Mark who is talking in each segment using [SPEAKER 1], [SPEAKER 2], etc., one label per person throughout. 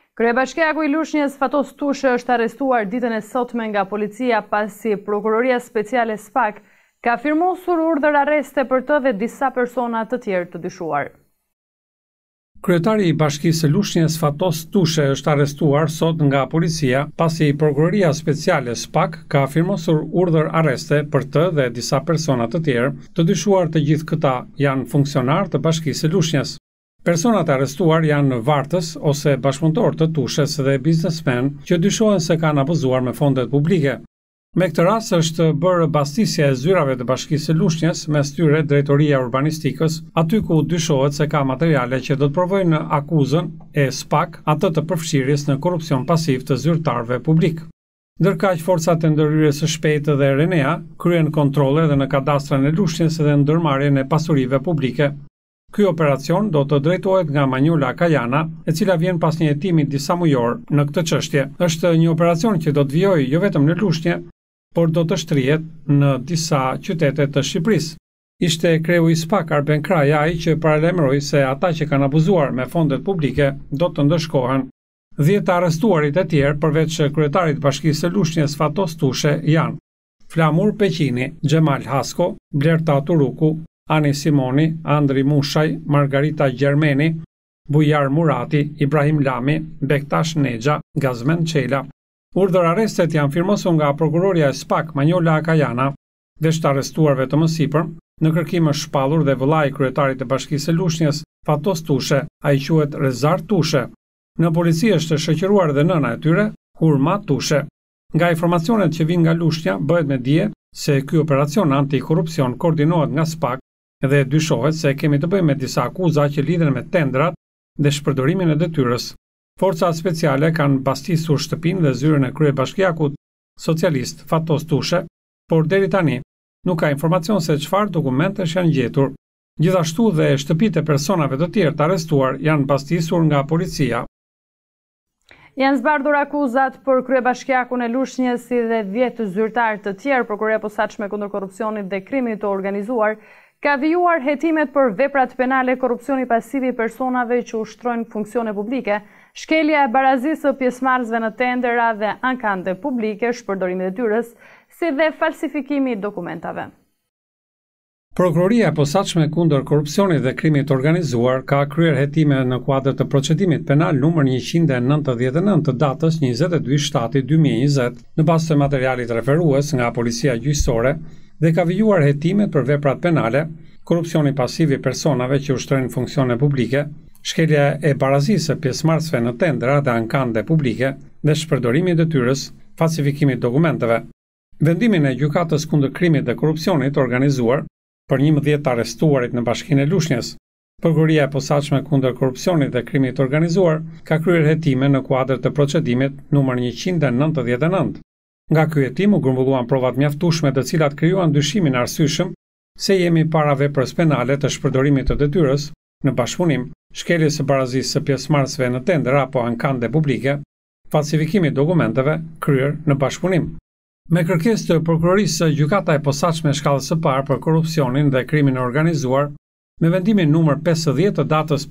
[SPEAKER 1] Kryebashkiaku i Lushnjës Fatos Tushe është arrestuar ditën e sotme nga policia pasi Prokuroria Speciale SPAK ka firmosur urdhër arreste për të dhe disa persona të tjerë të dyshuar.
[SPEAKER 2] Kryetari i Bashkisë së Lushnjës Fatos Tushe është arrestuar sot nga policia pasi Prokuroria Speciale SPAK ka firmosur urdhër arreste për të dhe disa persona të tjerë të dyshuar. Të gjithë këta janë funksionarë të Bashkisë së Lushnjës. Personat e arrestuar janë vartës ose bashkëpunëtor të Tushes dhe biznesmen që dyshohen se kanë abuzuar me fondet publike. Me këtë rast është bërë bastisja e zyrave të Bashkisë së Lushnjës mes tyre Drejtoria Urbanistikës, aty ku dyshohet se ka materiale që do të provojnë akuzën e SPAK atë të përfshirjes në korrupsion pasiv të zyrtarëve publik. Ndërkaq forcat e ndërhyrjes së shpejtë dhe Renea kryen kontrolle edhe në kadastrën e Lushnjës dhe ndërmarrjen e pasurive publike. Ky operacion do të drejtohet nga Manjula Kajana, e cila vjen pas një hetimi disa mujor në këtë çështje. Është një operacion që do të vijojë jo vetëm në Lushnjë, por do të shtrihet në disa qytete të Shqipërisë. Ishte kreu i SPAK Arben Kraja ai që paralajmëroi se ata që kanë abuzuar me fondet publike do të ndëshkohen. 10 arrestuarit e tjerë përveç kryetarit të Bashkisë së Lushnjës Fatos Tushe janë Flamur Peqini, Xhemal Hasko, Blerta Turuku, Ani Simoni, Andri Mushaj, Margarita Gjermeni, Bujar Murati, Ibrahim Lami, Bektash Nexha, Gazmen Çela. Urdhër arrestet janë firmosur nga prokuroria e SPAK Manjola Kajana dhe të arrestuarve të mësipër në kërkim është shpallur dhe vëllai i kryetarit të Bashkisë së Lushnjës Fatos Tushe, ai quhet Zjarr Tushe. Në polici është shoqëruar dhe nëna e tyre, Hurma Tushe. Nga informacionet që vijnë nga Lushnja bëhet me dije se ky operacion antikorrupsion koordinohet nga SPAK dhe dyshohet se kemi të bëjmë me disa akuza që lidhen me tendrat dhe shpërdorimin e detyrës. Forcat speciale kanë bastisur shtëpinë dhe zyrën e kryebashkiakut socialist Fatos Tushe, por deri tani nuk ka informacion se çfarë dokumentesh janë gjetur. Gjithashtu dhe shtëpitë e personave të tjerë të arrestuar janë bastisur nga policia.
[SPEAKER 1] Janë zbardhur akuzat për kryebashkiakun e Lushnjës si dhe 10 zyrtarë të tjerë. Prokuroria e Posaçme kundër korrupsionit dhe krimit të organizuar ka vijuar hetimet për veprat penale, korrupsioni pasiv i personave që ushtrojnë funksione publike, shkelja e barazisë së pjesëmarrësve në tendera dhe ankande publike, shpërdorimi i detyrës, si dhe falsifikimi i dokumentave.
[SPEAKER 2] Prokuroria e Posaçme kundër korrupsionit dhe krimit të organizuar ka kryer hetime në kuadër të procedimit penal numër 199 të datës 22/7/2020 në bazë të materialit referues nga Policia Gjyqësore dhe ka vijuar hetimet për veprat penale, korrupsioni pasiv i personave që ushtrojnë funksione publike, shkelja e barazisë së pjesëmarrësve në tendera dhe ankande publike dhe shpërdorimi i detyrës, falsifikimi i dokumenteve. Vendimin e gjykatës kundër krimit dhe korrupsionit të organizuar për 11 arrestuarit në Bashkinë e Lushnjës. Prokuroria e Posaçme kundër korrupsionit dhe krimit të organizuar ka kryer hetime në kuadër të procedimit numër 199. Nga ky hetim u grumbulluan provat mjaftueshme të cilat krijuan dyshimin arsyeshëm se jemi para veprës penale të shpërdorimit të detyrës në bashkëpunim, shkeljes së barazisë së pjesëmarrësve në tendera apo ankande publike, falsifikimi i dokumenteve kryer në bashkëpunim. Me kërkesë të prokurorisë, gjykata e posaçme shkallës së parë për korrupsionin dhe krimin e organizuar, me vendimin numër 50 të datës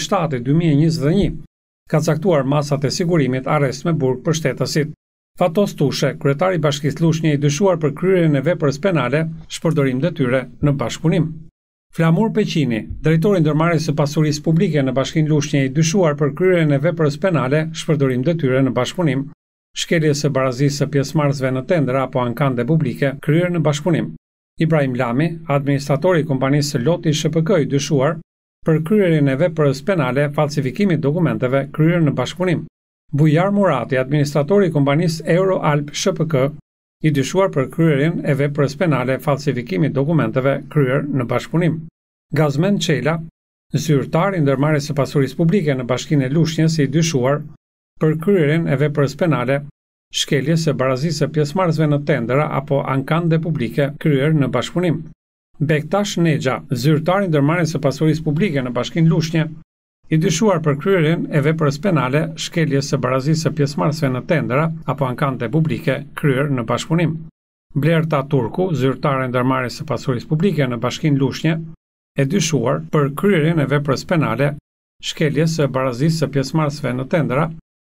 [SPEAKER 2] 5/7/2021, ka caktuar masat e sigurimit arrest me burg për shtetësit. Fatos Tushe, kryetari i Bashkisë Lushnjë, i dyshuar për kryerjen e veprës penale, shpërdorim detyre në bashkëpunim. Flamur Peqini, drejtori i ndërmarrjes së pasurisë publike në Bashkinë Lushnjë, i dyshuar për kryerjen e veprës penale, shpërdorim detyre në bashkëpunim. Shkelje së barazisë së pjesëmarrësve në tendera apo ankande publike, kryer në bashkëpunim. Ibrahim Lami, administratori i kompanisë Loti SHPK, i dyshuar për kryerjen e veprës penale, falsifikimi i dokumenteve, kryer në bashkëpunim. Bujar Murati, administratori i kompanisë Euro Alp SHPK, i dyshuar për kryerjen e veprës penale, falsifikimi i dokumenteve, kryer në bashkëpunim. Gazmen Çela, zyrtar i ndërmarrjes së pasurisë publike në Bashkinë e Lushnjës, i dyshuar për kryerjen e veprës penale, shkeljes së barazisë së pjesëmarrësve në tendera apo ankande publike, kryer në bashkëpunim. Bektash Nexha, zyrtar i ndërmarrjes së pasurisë publike në Bashkinë Lushnjë, i dyshuar për kryerjen e veprës penale, shkeljes së barazisë së pjesëmarrësve në tendera apo ankande publike, kryer në bashkëpunim. Blerta Turku, zyrtare e ndërmarrjes së pasurisë publike në Bashkinë Lushnjë, e dyshuar për kryerjen e veprës penale, shkeljes së barazisë së pjesëmarrësve në tendera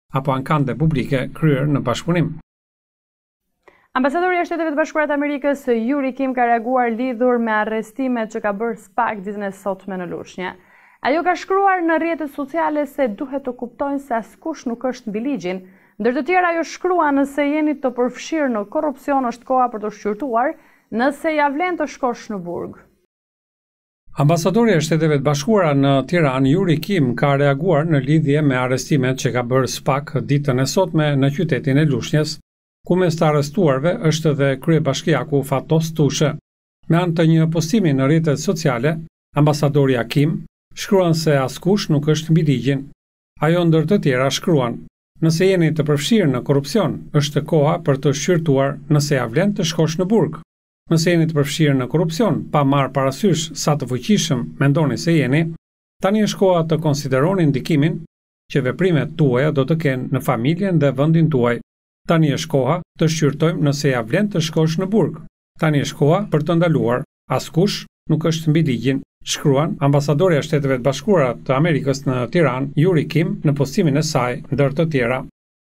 [SPEAKER 2] apo ankande publike kryer në bashkëpunim.
[SPEAKER 1] Ambasadori i Shteteve të Bashkuara të Amerikës, Zjarr Kim, ka reaguar lidhur me arrestimet që ka bërë SPAK ditën e sotme në Lushnjë. Ajo ka shkruar në rrjetet sociale se duhet të kuptojnë se askush nuk është mbi ligjin, ndër të tjera ajo shkrua nëse jeni të përfshirë në korrupsion është koha për të shqyrtuar, nëse ja vlen të shkosh në burg.
[SPEAKER 2] Ambasadori i Shteteve të Bashkuara në Tiranë, Zjarr Kim, ka reaguar në lidhje me arrestimet që ka bërë SPAK ditën e sotme në qytetin e Lushnjës, ku mes të arrestuarve është edhe kryebashkiaku Fatos Tushe. Me anë të një postimi në rrjetet sociale, ambasadorja Kim shkruan se askush nuk është mbi ligjin. Ajo ndër të tjera shkruan: "Nëse jeni të përfshirë në korrupsion, është koha për të shqyrtuar nëse ja vlen të shkosh në burg. Nëse jeni të përfshirë në korrupsion, pa marrë parasysh sa të fuqishëm mendoni se jeni, tani është koha të konsideroni ndikimin që veprimet tuaja do të kenë në familjen dhe vendin tuaj. Tani është koha të shqyrtojmë nëse ja vlen të shkosh në burg. Tani është koha për të ndaluar. Askush nuk është mbi ligjin", shkruan ambasadorja e Shteteve të Bashkuara të Amerikës në Tiranë, Zjarr Kim, në postimin e saj, ndër të tjera.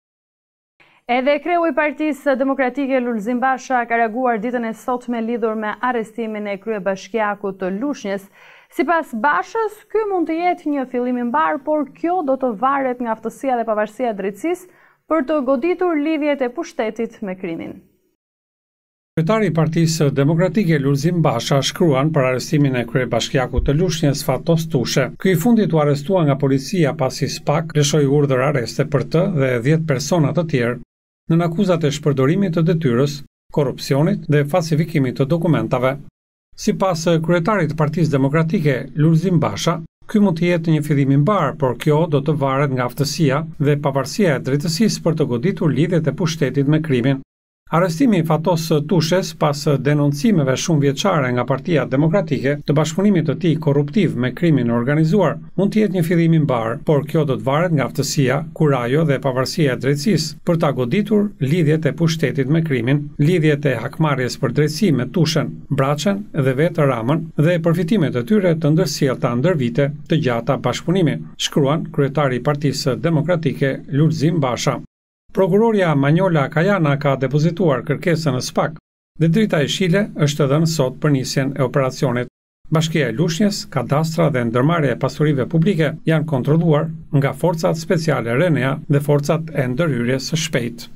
[SPEAKER 1] Edhe kreu i Partisë Demokratike Lulzim Basha ka reaguar ditën e sotme lidhur me arrestimin e kryebashkiakut të Lushnjës. Sipas Bashës, ky mund të jetë një fillim i mbar, por kjo do të varet nga aftësia dhe pavarësia e drejtësisë për të goditur lidhjet e pushtetit me krimin.
[SPEAKER 2] Kryetari i Partisë Demokratike Lulzim Basha shkruan për arrestimin e kryebashkiakut të Lushnjës Fatos Tushe. Ky i fundit u arrestua nga policia pasi SPAK lëshoi urdhër arreste për të dhe 10 persona të tjerë në akuzat e shpërdorimit të detyrës, korrupsionit dhe falsifikimit të dokumentave. Sipas kryetarit të Partisë Demokratike Lulzim Basha, ky mund të jetë një fillim i mbar, por kjo do të varet nga aftësia dhe pavarësia e drejtësisë për të goditur lidhjet e pushtetit me krimin. Arrestimi i Fatos Tushes pas denoncimeve shumë vjeçare nga Partia Demokratike të bashkëpunimit të tij korruptiv me krimin organizuar mund të jetë një fillim i mbar, por kjo do të varet nga aftësia, kurajo dhe pavarësia e drejtësisë për ta goditur lidhjet e pushtetit me krimin, lidhjet e hakmarrjes për drejtësi me Tushen, Braçën dhe vetë Ramën dhe përfitimet e tyre të ndërsjellta ndër vite të gjata bashkëpunimi, shkruan kryetari i Partisë Demokratike Lulzim Basha. Prokuroria Manjola Kajana ka depozituar kërkesën në SPAK dhe drita e Shile është dhënë sot për nisjen e operacionit. Bashkia e Lushnjës, kadastra dhe ndërmarrja e pasurive publike janë kontrolluar nga forcat speciale Renea dhe forcat e ndërhyrjes së shpejtë.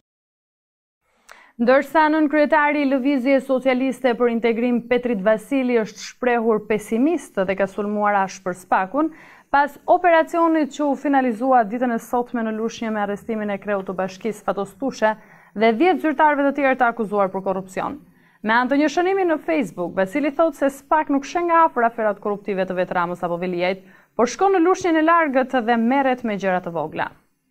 [SPEAKER 1] Ndërsa nënkryetari i Lëvizjes Socialiste për Integrim Petrit Vasili është shprehur pesimist dhe ka sulmuar ashpër SPAK-un, pas operacionit që u finalizua ditën e sotme në Lushnjë me arrestimin e kreut të bashkisë Fatos Tushe dhe 10 zyrtarëve të tjerë të akuzuar për korrupsion. Me anë të një shënimi në Facebook, Vasili thotë se SPAK nuk shën nga afër aferat korruptive të vetë Ramës apo Veliajt, por shkon në Lushnjën e largët dhe merret me gjëra të vogla.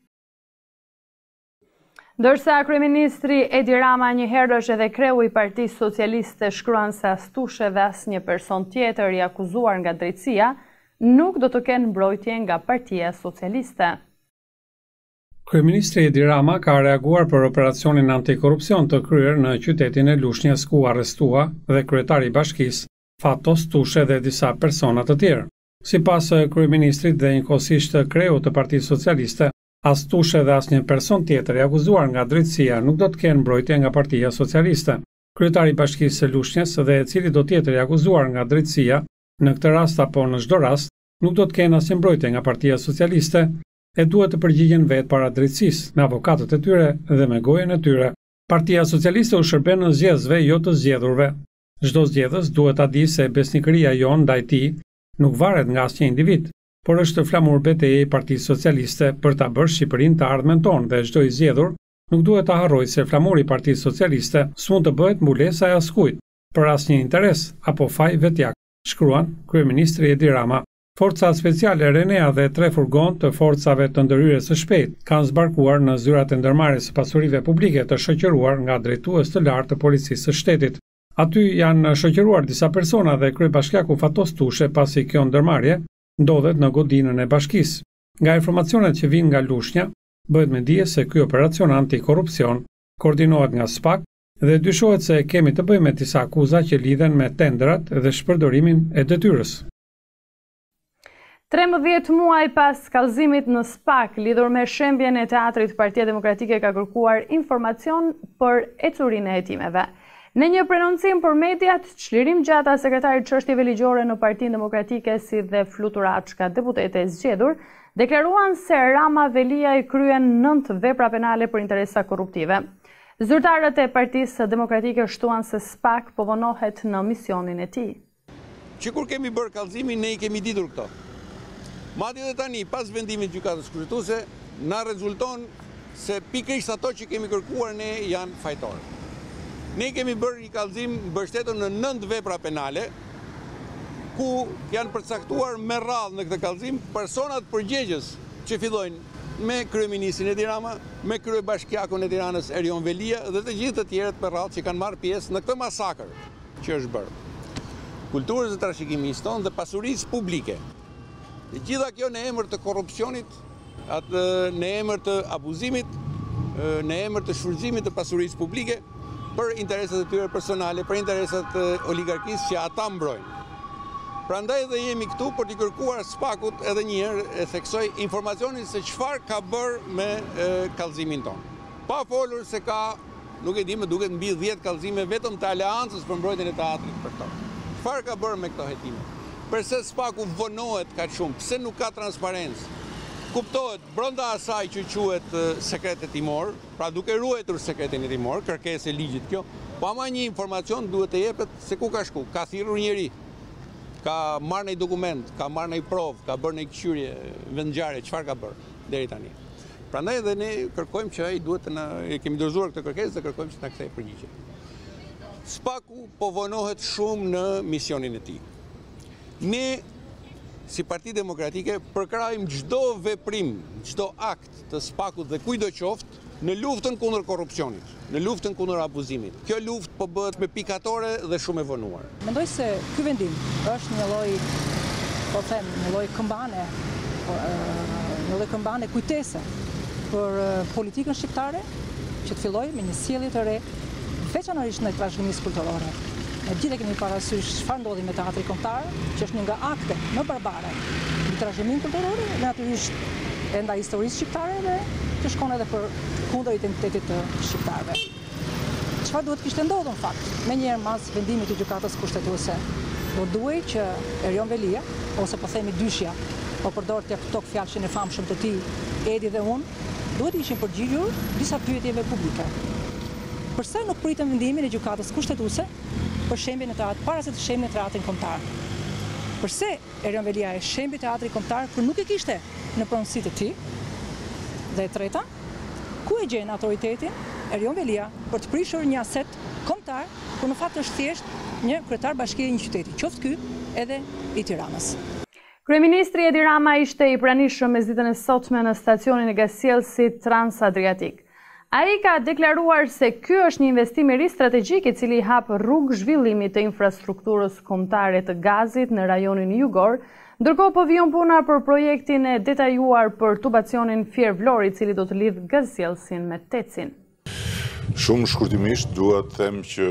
[SPEAKER 1] Ndërsa kryeministri Edi Rama njëherë është edhe kreu i Partisë Socialiste, shkruan se as Tushe dhe asnjë person tjetër i akuzuar nga drejtësia nuk do të kenë mbrojtje nga Partia Socialiste.
[SPEAKER 2] Kryeministri Edi Rama ka reaguar për operacionin antikorrupsion të kryer në qytetin e Lushnjës, ku arrestua dhe kryetari i bashkisë Fatos Tushe dhe disa persona të tjerë. Sipas kryeministrit dhe njëkohësisht kreut të Partisë Socialiste, as Tushe dhe asnjë person tjetër i akuzuar nga drejtësia nuk do të kenë mbrojtje nga Partia Socialiste. Kryetari i bashkisë së Lushnjës dhe e cili do tjetër i akuzuar nga drejtësia në këtë rast apo në çdo rast, nuk do të kenë asnjë mbrojtje nga Partia Socialiste e duhet të përgjigjen vetë para drejtësisë, me avokatët e tyre dhe me gojen e tyre. Partia Socialiste u shërben në zgjedhësve, jo të zgjedhurve. Çdo zgjedhës duhet ta di se besnikëria jon ndaj tij nuk varet nga asnjë individ, por është flamur betejë e Partisë Socialiste për ta bërë Shqipërinë të ardhmen tonë dhe çdo i zgjedhur nuk duhet ta harrojë se flamuri i Partisë Socialiste s'mund të bëhet mbulesa e askujt për asnjë interes apo faj vetjak, shkruan kryeministri Edi Rama. Forcat speciale Renea dhe 3 furgon të forcave të ndërhyrjes së shpejtë kanë zbarkuar në zyrat e ndërmarrjes së pasurive publike të shoqëruar nga drejtues të lartë të policisë së shtetit. Aty janë shoqëruar disa persona dhe kryebashkiaku Fatos Tushe pasi kjo ndërmarrje ndodhet në godinën e bashkisë. Nga informacionet që vijnë nga Lushnja, bëhet me dije se ky operacion antikorrupsion koordinohet nga SPAK dhe dyshohet se kemi të bëjmë me disa akuza që lidhen me tendrat dhe shpërdorimin e detyrës.
[SPEAKER 1] 13 muaj pas kallëzimit në SPAK, lidhur me shembjen e Teatrit, Partia Demokratike ka kërkuar informacion për ecurinë e hetimeve. Në një prenoncim për mediat, çlirim gjata sekretarit çështjeve ligjore në Partinë Demokratike si dhe fluturaçka deputete e zgjedhur, deklaruan se Rama Velia i kryen 9 vepra penale për interesa korruptive. Zyrtarët e Partisë Demokratike shtuan se SPAK po vonohet në misionin e tij.
[SPEAKER 3] Që kur kemi bërë kallëzimin, ne i kemi ditur këto. Madje edhe tani, pas vendimit gjykatës kushtetuese, na rezulton se pikërisht ato që kemi kërkuar ne janë fajtore. Ne kemi bërë një kallëzim mbështetur në 9 vepra penale, ku janë përcaktuar me radhë në këtë kallëzim personat përgjegjës që fillojnë me kryeministrin Edi Rama, me kryebashkiakun e Tiranës Erion Velia dhe të gjithë të tjerët me radhë që kanë marrë pjesë në këtë masakër që është bërë. Kulturës dhe trashëgimisë tonë dhe pasurisë publike. E gjitha kjo në emër të korrupsionit, në emër të abuzimit, në emër të shfrytëzimit të pasurisë publike për interesat e tyre personale, për interesat e oligarkisë që ata mbrojnë. Prandaj dhe jemi këtu për t'i kërkuar SPAK-ut edhe një herë e theksoj informacionin se çfarë ka bërë me kallëzimin tonë. Pa folur se ka, nuk e di, më duket mbi 10 kallëzime vetëm të aleancës për mbrojtjen e teatrit për to. Çfarë ka bërë me këto hetime? Përse SPAK-u vonohet kaq shumë? Pse nuk ka transparencë? Kuptohet brenda asaj që quhet sekret hetimor, pra duke ruajtur sekretin hetimor, kërkesë e ligjit kjo, po ama një informacion duhet të jepet se ku ka shku, ka thirrur njëri, ka marrë një dokument, ka marrë një provë, ka bërë një këqyrje vendngjarje, çfarë ka bërë deri tani. Prandaj edhe ne kërkojmë që ai duhet të na kemi dorëzuar këtë kërkesë dhe kërkojmë që na kthejë përgjigje. SPAK-u po vonohet shumë në misionin e tij. Ne, si Parti Demokratike, përkrajmë çdo veprim, çdo akt të SPAK-ut dhe kujdo qoftë në luftën kundër korrupsionit, në luftën kundër abuzimit. Kjo luftë po bëhet me pikatore dhe shumë e vonuar.
[SPEAKER 4] Mendoj se ky vendim është një lloj, po them, një lloj këmbane kujtese për politikën shqiptare, që të fillojë me një sjellje të re, veçanërisht në trashëgimisë kulturore. Ne gjithë kemi parasysh çfarë ndodhi me teatrin kombëtar, që është një nga akte më barbare në trashëgiminë kulturore, natyrisht e ndaj historisë shqiptare dhe që shkon edhe për kundër identitetit të shqiptarëve. Çfarë duhet kishte ndodhur në fakt? Menjëherë pas vendimit të gjykatës kushtetuese, do duhej që Erion Velia, ose po themi dyshja, po përdor këto fjalë e famshëm të tij, Edi dhe unë, duhet ishin përgjigjur disa pyetjeve publike. Përse nuk pritën vendimin e gjykatës kushtetuese për shembjen e teatrit para se të shembin e teatrin kombëtar? Përse Erion Velia e shembi teatrin kombëtar kur nuk e kishte në pronësitë e tij? Dhe e treta, ku e gjen autoritetin Erion Velia për të prishur një aset kombëtar, kur në fakt është thjesht një kryetar bashkie i një qyteti, qoftë ky edhe i Tiranës.
[SPEAKER 1] Kryeministri Edi Rama ishte i pranishëm me zitën e sotme në stacionin e gasjellësit Transadriatik. Ai ka deklaruar se ky është një investim i ri strategjik i cili hap rrugë zhvillimit të infrastrukturës kombëtare të gazit në rajonin jugor, ndërkohë po vijon puna për projektin e detajuar për tubacionin Fier-Vlori, i cili do të lidh gasjellësin me Tecin.
[SPEAKER 5] Shumë shkurtimisht dua të them që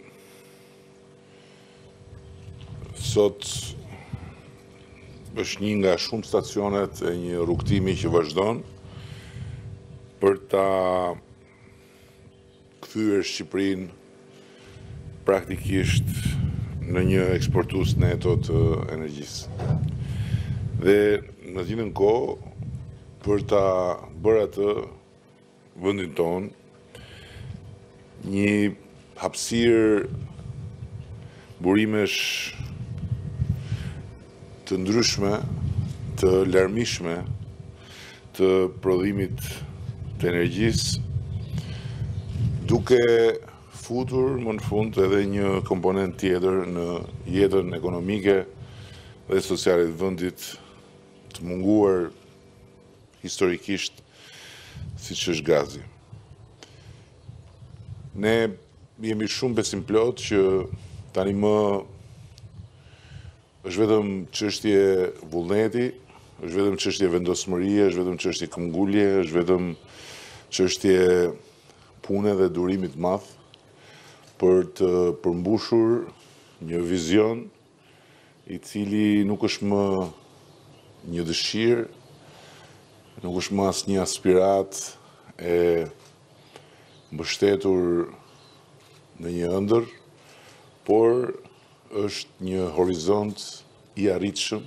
[SPEAKER 5] sot është një nga shumë stacionet e një rrugtimi që vazhdon për ta kthyer Shqipërinë praktikisht në një eksportues neto të energjisë. Dhe në të njëjtën kohë për ta bërë atë vendin tonë një hapësirë burimesh të ndryshme, të larmishme të prodhimit të energjisë, duke futur më në fund edhe një komponent tjetër në jetën ekonomike dhe sociale të vendit, të munguar historikisht siç është gazi. Ne jemi shumë besim plot që tani më është vetëm çështje vullneti, është vetëm çështje vendosmërie, është vetëm çështje këmbgulje, është vetëm çështje pune dhe durimit madh për të përmbushur një vizion i cili nuk është më një dëshirë, nuk është më asnjë aspirat e mbështetur në një ëndër, por është një horizont i arritshëm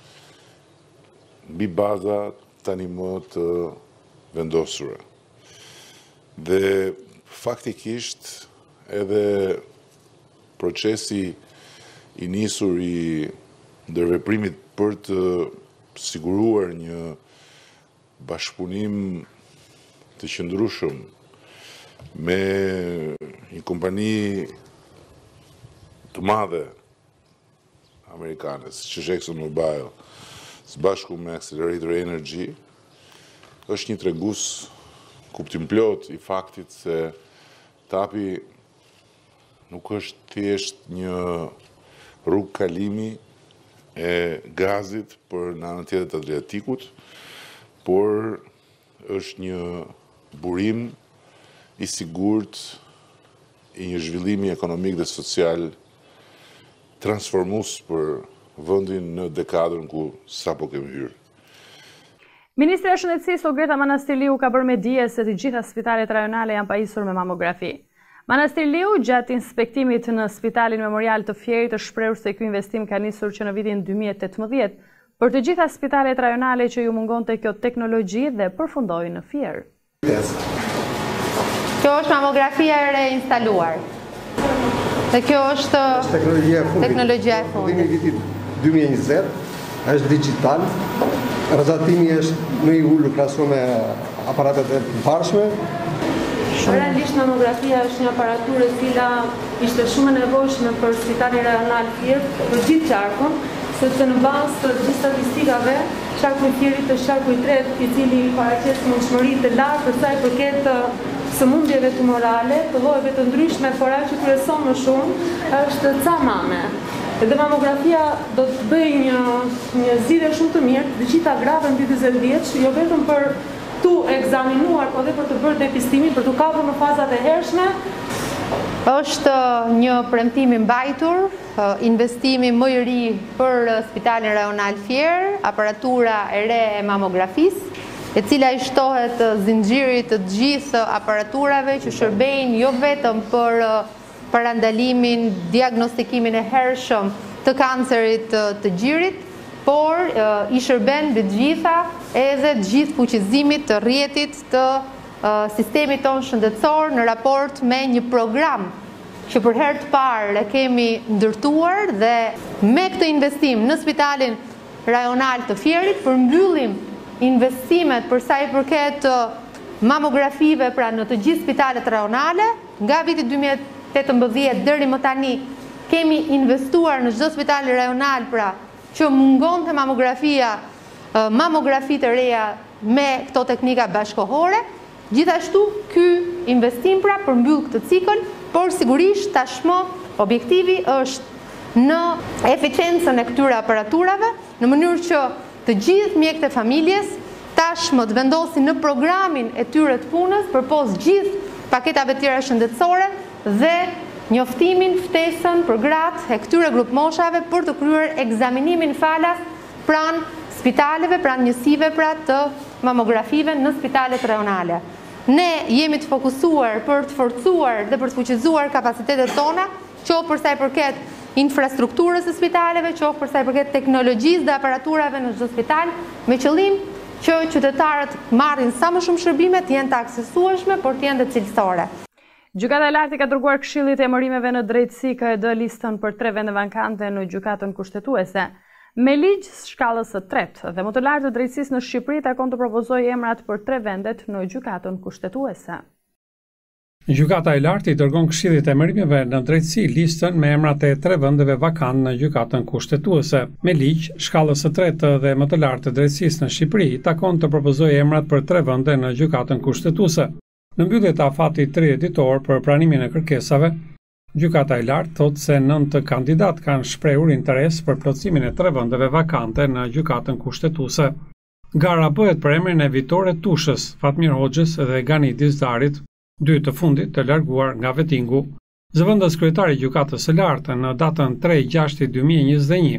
[SPEAKER 5] mbi baza tani më të vendosura. Dhe faktikisht edhe procesi i nisur i ndërveprimit për të siguruar një bashkëpunim të qëndrueshëm me një kompani të madhe amerikane, siç është ExxonMobil, së bashku me Accelerator Energy, është një tregues kuptim plot i faktit se TAP-i nuk është thjesht një rrugë kalimi e gazit për në anën tjetër të Adriatikut, por është një burim i sigurt i një zhvillimi ekonomik dhe social transformues për vendin në dekadën ku sapo kemi hyrë.
[SPEAKER 1] Ministri e Shëndetësisë Ogreta Manastiliu ka bërë me dije se të gjitha spitalet rajonale janë pajisur me mamografi. Manastiliu, gjatë inspektimit në Spitalin Memorial të Fierit, është shprehur se ky investim ka nisur që në vitin 2018 për të gjitha spitalet rajonale që ju mungonte kjo teknologji dhe përfundoi në Fier.
[SPEAKER 6] Kjo është mamografia e reinstaluar. Dhe kjo është teknologjia e fundit.
[SPEAKER 7] Në vitit 2020 është digital, rrezatimi është më i ulur krahasuar me aparatet e përparshme.
[SPEAKER 8] Realisht mamografia është një aparaturë e cila ishte shumë e nevojshme për Spitalin Rajonal Fier për gjithë qarkun, sepse në bazë të gjithë statistikave, qarku i Fierit është qarku i tretë, i cili paraqes mundshmëri të lartë për sa i përket sëmundjeve tumorale, të llojeve të ndryshme, por ajo që kryeson më shumë është ca mame. Dhe mamografia do të bëjë një zgjidhje shumë të mirë të gjitha grave mbi 40 vjeç, jo vetëm për tu ekzaminuar, por edhe për të bërë depistimin, për të kapur në fazat e hershme.
[SPEAKER 6] Është një premtim i mbajtur, investimi më i ri për Spitalin Rajonal Fier, aparatura e re e mamografisë, e cila i shtohet zinxhirit të gjithë aparaturave që shërbejnë jo vetëm për parandalimin, diagnostikimin e hershëm të kancerit të gjirit, por i shërben mbi të gjitha edhe të gjithë fuqizimit të rrjetit të sistemit tonë shëndetësor në raport me një program që për herë të parë e kemi ndërtuar dhe me këtë investim në Spitalin Rajonal të Fierit përmbyllim investimet për sa i përket mamografive pra në të gjithë spitalet rajonale. Nga viti 2018 deri më tani kemi investuar në çdo spital rajonal pra që mungonte mamografi të reja me këto teknika bashkohore. Gjithashtu ky investim pra përmbyll këtë cikël, por sigurisht tashmë objektivi është në eficiencën e këtyre aparaturave, në mënyrë që të gjithë mjekët e familjes tashmë të vendosin në programin e tyre të punës përpos gjithë paketave tjera shëndetësore dhe njoftimin, ftesën për gratë e këtyre grup moshave për të kryer ekzaminimin falas pranë spitaleve, pranë njësive pra të mamografive në spitalet rajonale. Ne jemi të fokusuar për të forcuar dhe për të fuqizuar kapacitetet tona, qoftë për sa i përket infrastrukturës së spitaleve, qoftë për sa i përket teknologjisë dhe aparaturave në çdo spital, me qëllim që qytetarët marrin sa më shumë shërbime, të jenë të aksesueshme, por të jenë të cilësore.
[SPEAKER 1] Gjykata e Lartë ka dërguar Këshillit të Emërimeve në Drejtësi KED listën për 3 vende vakante në gjykatën kushtetuese. Me ligj shkallës së tretë dhe më të lartë të drejtësisë në Shqipëri takon të propozojë emrat për 3 vendet në gjykatën kushtetuese.
[SPEAKER 2] Gjykata e Lartë i dërgon Këshillit të Emërimeve në Drejtësi listën me emrat e 3 vendeve vakante në gjykatën kushtetuese. Me ligj shkallës së tretë dhe më të lartë të drejtësisë në Shqipëri takon të propozojë emrat për 3 vende në gjykatën kushtetuese. Në mbyllje të afatit 30 ditor për pranimin e kërkesave, Gjykata e Lartë thotë se 9 kandidat kanë shprehur interes për plotësimin e 3 vendeve vakante në gjykatën kushtetuese. Gara bëhet për emrin e Vitore Tushës, Fatmir Hoxhës dhe Ganidis Zjarit, 2 të fundit të larguar nga vetingu. Zëvendës kryetari i gjykatës së lartë në datën 3/6/2021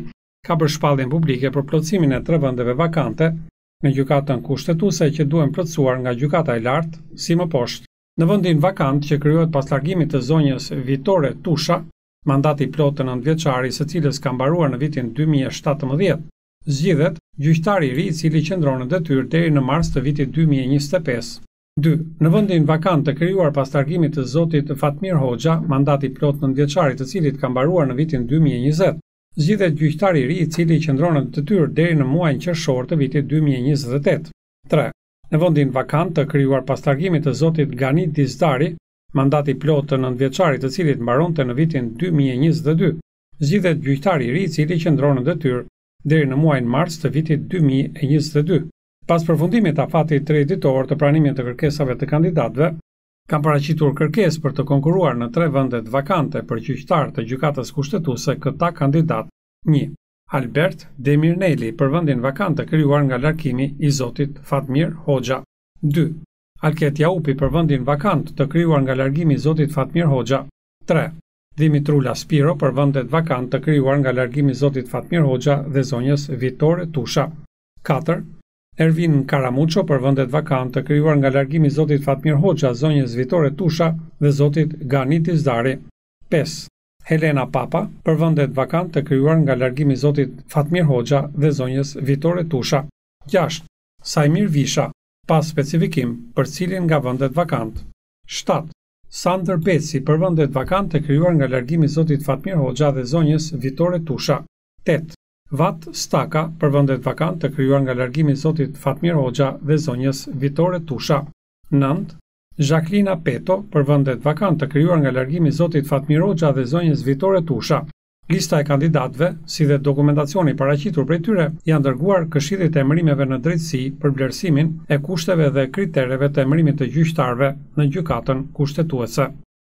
[SPEAKER 2] ka bërë shpalljen publike për plotësimin e 3 vendeve vakante në gjykatën kushtetuese që duhen plotësuar nga gjykata e lartë, si më poshtë. Në vendin vakant që krijohet pas largimit të zonjës Vitore Tusha, mandati plot të 9 vjeçari së cilës ka mbaruar në vitin 2017, zgjidhet gjyqtari i ri i cili qëndron në detyrë deri në mars të vitit 2025. 2. Në vendin vakant të krijuar pas largimit të zotit Fatmir Hoxha, mandati plot 9 vjeçari të cilit ka mbaruar në vitin 2020, zgjidhet gjyqtari i ri i cili qëndron në detyrë deri në muajin qershor të vitit 2028. 3. Në vendin vakant të krijuar pas largimit të zotit Ganit Dizdari, mandati plot të 9 vjeçarit të cilit mbaronte në vitin 2022, zgjidhet gjyqtari i ri i cili qëndron në detyrë deri në muajin mars të vitit 2022. Pas përfundimit të afatit treditor të pranimit të kërkesave të kandidatëve, kanë paraqitur kërkesë për të konkuruar në 3 vendet vakante për gjyqtar të gjykatës kushtetuese këta kandidat. 1. Albert Demirneli për vendin vakant të krijuar nga largimi i zotit Fatmir Hoxha. 2. Alket Jaupi për vendin vakant të krijuar nga largimi i zotit Fatmir Hoxha. 3. Dimitrula Spiro për vendet vakant të krijuar nga largimi i zotit Fatmir Hoxha dhe zonjës Vitore Tusha. 4. Ervin Karamuço për vendet vakant të krijuar nga largimi i zotit Fatmir Hoxha, zonjës Vitore Tusha dhe zotit Ganit Dizdari. 5. Helena Papa për vendet vakant të krijuar nga largimi i zotit Fatmir Hoxha dhe zonjës Vitore Tusha. 6. Sajmir Visha, pas specifikim për cilin nga vendet vakant. 7. Sander Beci për vendet vakant të krijuar nga largimi i zotit Fatmir Hoxha dhe zonjës Vitore Tusha. 8. Vat Staka për vendet vakant të krijuar nga largimi i zotit Fatmir Hoxha dhe zonjës Vitore Tusha. 9. Jacqueline Peto për vendet vakant të krijuar nga largimi i zotit Fatmir Hoxha dhe zonjës Vitore Tusha. Lista e kandidatëve, si dhe dokumentacioni paraqitur prej tyre, janë dërguar Këshillit të Emërimeve në Drejtësi për vlerësimin e kushteve dhe kritereve të emërimit të gjyqtarëve në gjykatën kushtetuese.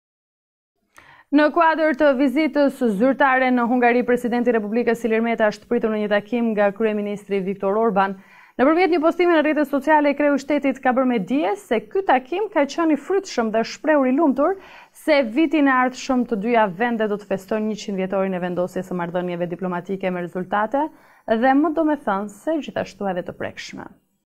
[SPEAKER 1] Në kuadër të vizitës zyrtare në Hungari, presidenti i Republikës Ilir Meta është pritur në një takim nga kryeministri Viktor Orban. Nëpërmjet një postimi në rrjetet sociale, kreu i shtetit ka bërë me dije se ky takim ka qenë i frytshëm dhe shprehur i lumtur se vitin e ardhshëm të dyja vendet do të festojnë 100 vjetorin e vendosjes së marrëdhënieve diplomatike me rezultate dhe më domethënëse gjithashtu edhe të prekshme.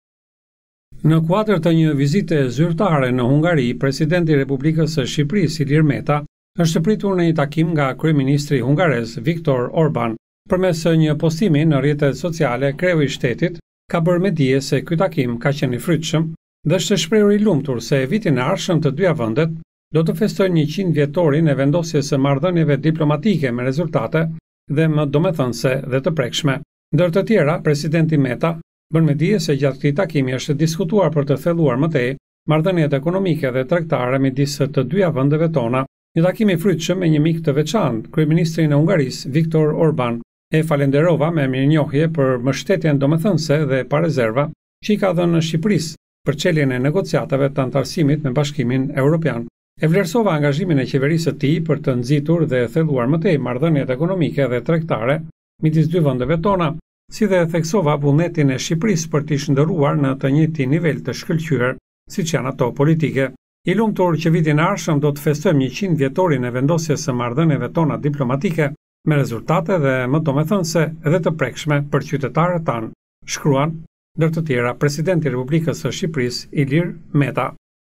[SPEAKER 2] Në kuadër të një vizite zyrtare në Hungari, presidenti i Republikës së Shqipërisë Ilir Meta është pritur në një takim nga kryeministri hungarez Viktor Orban. Përmes një postimi në rrjetet sociale, kreu i shtetit ka bërë me dije se ky takim ka qenë i frytshëm dhe është shprehur i lumtur se vitin e ardhshëm të dyja vendet do të festojnë 100 vjetorin e vendosjes së marrëdhënieve diplomatike me rezultate dhe më domethënëse dhe të prekshme. Ndër të tjera, presidenti Meta bën me dije se gjatë këtij takimi është diskutuar për të thelluar më tej marrëdhëniet ekonomike dhe tregtare midis të dyja vendeve tona. Një takim i frytshëm me një mik të veçantë, kryeministrin e Hungarisë Viktor Orban. E falenderova me mirënjohje për mbështetjen domethënëse dhe pa rezerva që i ka dhënë Shqipërisë për çeljen e negociatave të antarësimit me Bashkimin Evropian. E vlerësova angazhimin e qeverisë së tij për të nxitur dhe thelluar më tej marrëdhëniet ekonomike dhe tregtare midis dy vendeve tona, si dhe theksova vullnetin e Shqipërisë për të shndërruar në të njëjtin nivel të shkëlqyer siç janë ato politike. I lumtur që vitin e ardhshëm do të festojmë 100 vjetorin e vendosjes së marrëdhënieve tona diplomatike me rezultate dhe më domethënëse dhe të prekshme për qytetarët tanë, shkruan ndër të tjera presidenti i Republikës së Shqipërisë Ilir Meta.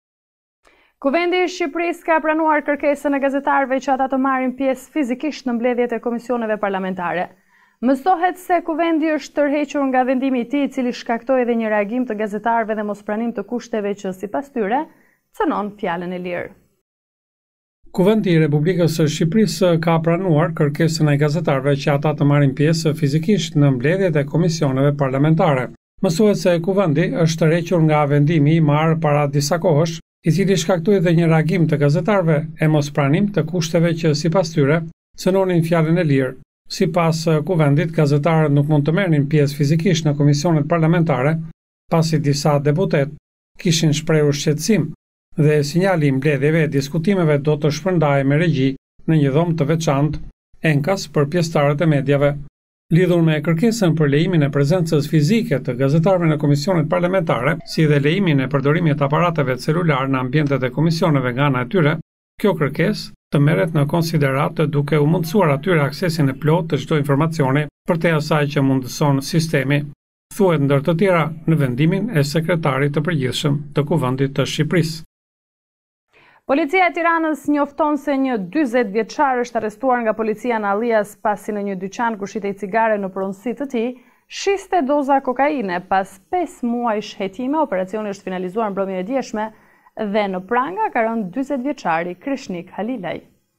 [SPEAKER 1] Kuvendi i Shqipërisë ka pranuar kërkesën e gazetarëve që ata të marrin pjesë fizikisht në mbledhjet e komisioneve parlamentare. Mësohet se kuvendi është tërhequr nga vendimi i tij, i cili shkaktoi edhe një reagim të gazetarëve dhe mospranim të kushteve që sipas tyre cënon fjalën e lirë.
[SPEAKER 2] Kuvendi i Republikës së Shqipërisë ka pranuar kërkesën e gazetarëve që ata të marrin pjesë fizikisht në mbledhjet e komisioneve parlamentare. Mësohet se kuvendi është tërhequr nga vendimi i marrë para disa kohësh, i cili shkaktoi edhe një reagim të gazetarëve e mospranim të kushteve që sipas tyre cënonin fjalën e lirë. Sipas kuvendit, gazetarët nuk mund të merrnin pjesë fizikisht në komisionet parlamentare, pasi disa deputet kishin shprehur shqetësim dhe sinjali i mbledhjeve e diskutimeve do të shpërndahej me regji në një dhomë të veçantë enkas për pjesëtarët e mediave. Lidhur me kërkesën për lejimin e prezencës fizike të gazetarëve në komisionet parlamentare, si dhe lejimin e përdorimit të aparateve celular në ambientet e komisioneve nga ana e tyre, Kjo kërkesë të merret në konsideratë duke u mundësuar atyre aksesin e plotë të çdo informacioni përtej asaj që mundëson sistemi, thuhet ndër të tjera në vendimin e sekretarit të përgjithshëm të Kuvendit të Shqipërisë.
[SPEAKER 1] Policia e Tiranës njofton se një 40 vjeçar është arrestuar nga policia në Allias pasi në një dyqan ku shitej cigare në pronësi të tij, shiste doza kokaine. Pas 5 muajsh hetime, operacioni është finalizuar në mbrëmjen e djeshme dhe në pranga ka rënë 40 vjeçari Krishnik Halilaj.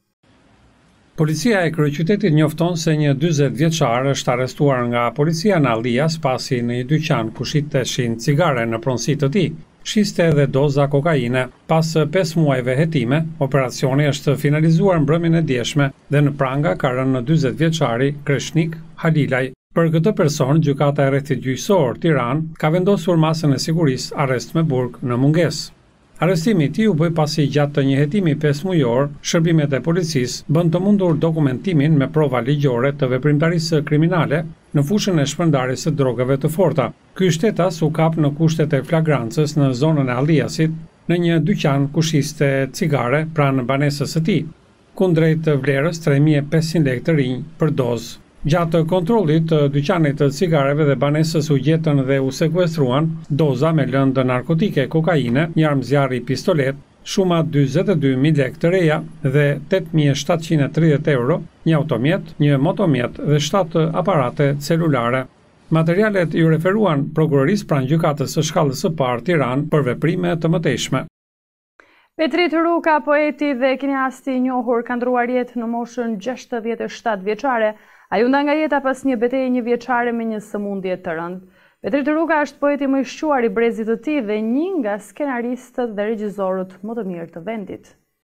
[SPEAKER 2] Policia e kryeqytetit njofton se një 40 vjeçar është arrestuar nga policia në Allias pasi në një dyqan ku shiteshin cigare në pronësi të tij, shiste edhe doza kokaine. Pas 5 muajve hetime, operacioni është finalizuar në mbrëmjen e djeshme dhe në pranga ka rënë 40 vjeçari Krishnik Halilaj. Për këtë person, gjykata e rrethit gjyqësor Tiranë ka vendosur masën e sigurisë arrest me burg në mungesë. Arrestimi i tij u bë pasi gjatë një hetimi 5 mujor, shërbimet e policisë bën të mundur dokumentimin me prova ligjore të veprimtarisë kriminale në fushën e shpërndarjes së drogave të forta. Ky shtetas u kap në kushtet e flagrancës në zonën e Alliasit, në një dyqan ku shiste cigare pranë banesës së tij, kundrejt vlerës 3500 lekë të rinj për dozë. Gjatë kontrollit të dyqanit të cigareve dhe banesës u gjetën dhe u sekuestruan doza me lëndë narkotike, kokaine, një armë zjarri pistolet, shuma 42.000 lekë të reja dhe 8.730 euro, një automjet, një motomjet dhe 7 aparate celulare. Materialet ju referuan prokurorisë pranë gjykatës së shkallës së parë Tiranë për veprime të mëtejshme.
[SPEAKER 1] Petrit Ruka, poeti dhe kineasti i njohur, ka ndruar jetë në moshën 67 vjeçare. Ai u nda nga jeta pas një betejë 1 vjeçare me një sëmundje të rëndë. Petrit Ruka është poeti më i shquar i brezit të tij dhe një nga skenaristët dhe regjisorët më të mirë të vendit.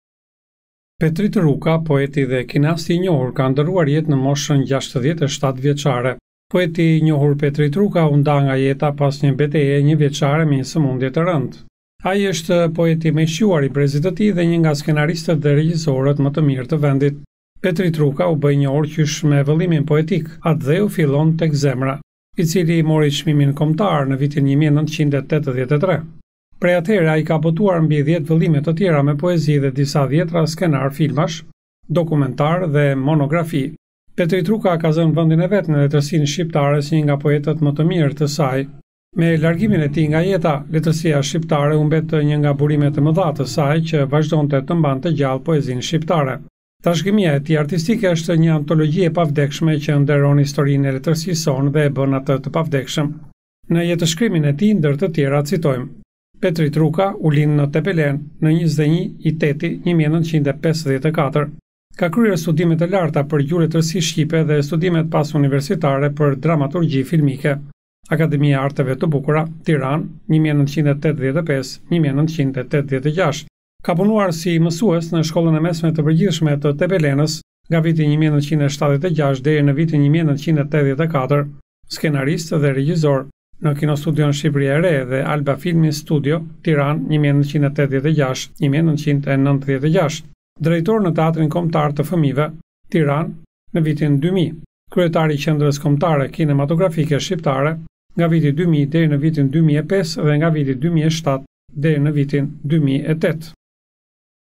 [SPEAKER 2] Petrit Ruka, poeti dhe kineasti i njohur, ka ndruar jetë në moshën 67 vjeçare. Poeti i njohur Petrit Ruka u nda nga jeta pas një betejë 1 vjeçare me një sëmundje të rëndë. Ai është poeti më i shquar i brezit të tij dhe një nga skenaristët dhe regjisorët më të mirë të vendit. Petrit Ruka u bë i njohur qysh me vëllimin poetik Atë dheu fillon tek zemra, i cili mori çmimin kombëtar në vitin 1983. Prej atëherë ai ka botuar mbi 10 vëllime të tjera me poezi dhe disa dhjetra skenar filmash, dokumentar dhe monografi. Petrit Ruka ka zënë vendin e vet në letërsinë shqiptare si një nga poetët më të mirë të saj. Me largimin e tij nga jeta, letërsia shqiptare u mbet një nga burimet e mëdha të saj që vazhdonte të mbante gjallë poezinë shqiptare. Trashëgimia e tij artistike është një antologji e pavdekshme që nderon historinë e letërsisë sonë dhe e bën atë të pavdekshëm. Në jetëshkrimin e tij ndër të tjera citojmë: Petrit Ruka u lind në Tepelen në 21/8/1954. Ka kryer studime të larta për gjuhë letërsi shqipe dhe studimet pas universitare për dramaturgji filmike. Akademia e Arteve të Bukura, Tiranë, 1985-1986. Ka punuar si mësues në shkollën e mesme të përgjithshme të Tepelenës nga viti 1976 deri në vitin 1984, skenarist dhe regjisor në Kinostudion Shqipëria e Re dhe Alba Filmi Studio, Tiranë 1986-1996, drejtor në Teatrin Kombëtar të Fëmijëve, Tiranë në vitin 2000, kryetari i Qendrës Kombëtare Kinematografike Shqiptare nga viti 2000 deri në vitin 2005 dhe nga viti 2007 deri në vitin 2008.